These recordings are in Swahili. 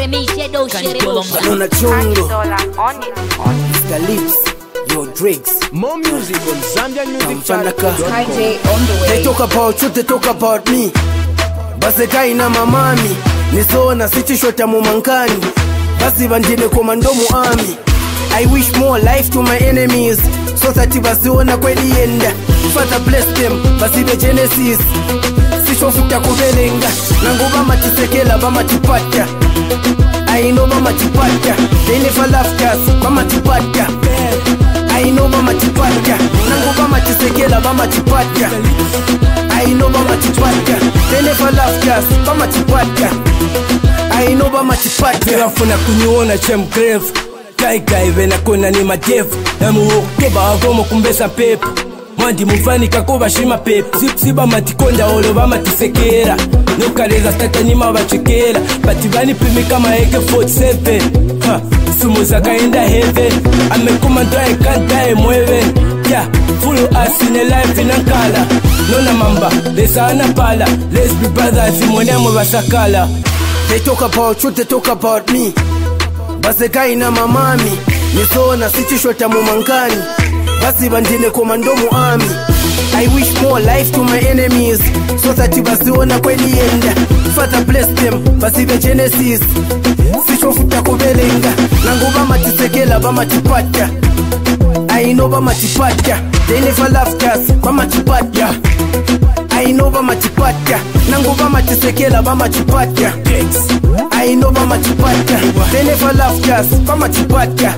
Alona chungo Mr. Lips, yo Drex. More music on Zambian Music Channel. They talk about you, they talk about me. Basi kai na mamami nisona sichishota mumankani. Basi bandine komando muami. I wish more life to my enemies, so that basiona kweli yenda. Father bless them, basi the Genesis. Sichofuta kubelenga nanguba matisekela bamatipata. I know bamatipata. They never laughed us, bamatipata. I know bamatipata. Nanguba matisekela bamatipata. I know bamatipata. They never laughed us, bamatipata. I know bamatipata. Nafuna kuniona chem grave. Kai vena kona ni madevu. Namu oktoba agomo kumbesa pepo. Mwandi mufani kakoba shima pepo. Siba matikonda olo ba matisekera. Nukareza stata nima bachekera. Batibani pimi kama AK-47. Sumuza kaenda heaven. Amekomando I can't die mueve. Yeah, full ass in a life in Ankala. Nona mamba, lesa anapala. Let's be brothers imone basakala. They talk about you, they talk about me. Basi kai na mamami nisona sichishota mumankani. Basi bandine komando muami. I wish more life to my enemies, so that basiona kweli yenda. Father bless them, basi the Genesis. Sichofuta kubelenga nanguba matisekela bamatipata. I know bamatipata. They never laughed us, bamatipata. I know bamatipata. Nanguba matisekela bamatipata. I know bamatipata. They never laughed us, bamatipata.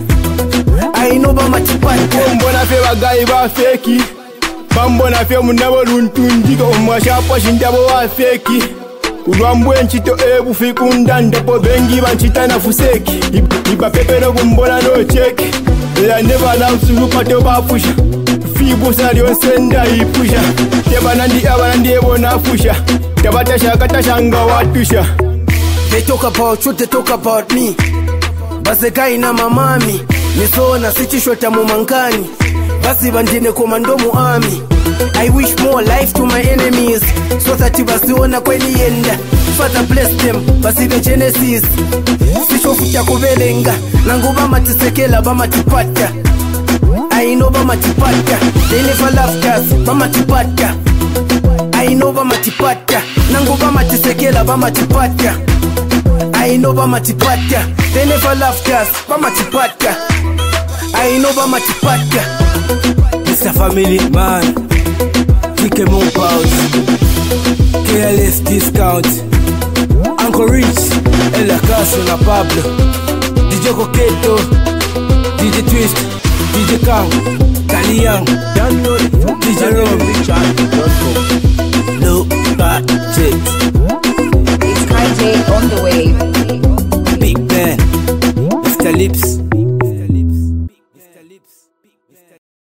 I know bamatipata. Mbona fe bagai ba feki. Bambona fe munabo luntunjiko omwashapo shindabo wa feki. Urwambwe nchito bufikunda ndapo bengi banchita na fuseki. Iba pepe no kumbona no cheki. I never love to look at your bafusha. Fibu salio senda ipusha. Abanandi ebona fusha. Tabatasha katashanga watusha. They talk about you, they talk about me. Basi kai na mamami nisona sichishota mumankani. Basi bandine komando muami. I wish more life to my enemies, so that basiona kweli yenda. Father bless them, basi the Genesis. Sichofuta kubelenga nanguba matisekela bamatipata. I know bamatipata. They never laughed us, bamatipata. I know bamatipata. Nanguba matisekela bamatipata. I know bamatipata. They never laughed us, bamatipata. I know bamatipata. Mr. Family Man, Kike Mon Pouch, Careless Discount, Uncle Rich, Ella Caso na Pablo, DJ Coqueto, DJ Twist, DJ Kang, Kaliang, DJ Rom, Low Budget. It's KJ on the way. Big Ben, Mr. Lips.